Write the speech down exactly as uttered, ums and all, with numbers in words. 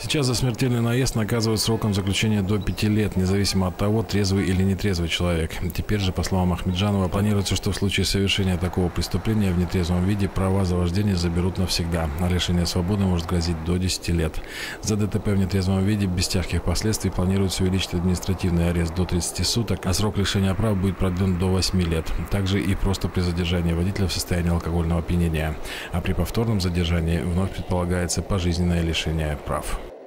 Сейчас за смертельный наезд наказывают сроком заключения до пяти лет, независимо от того, трезвый или нетрезвый человек. Теперь же, по словам Ахмеджанова, планируется, что в случае совершения такого преступления в нетрезвом виде права за вождение заберут навсегда, а лишение свободы может грозить до десяти лет. За ДТП в нетрезвом виде без тяжких последствий планируется увеличить административный арест до тридцати суток, а срок лишения прав будет продлен до восьми лет. Также и просто при задержании водителя в состоянии алкогольного опьянения. А при повторном задержании вновь предполагается пожизненное лишение прав.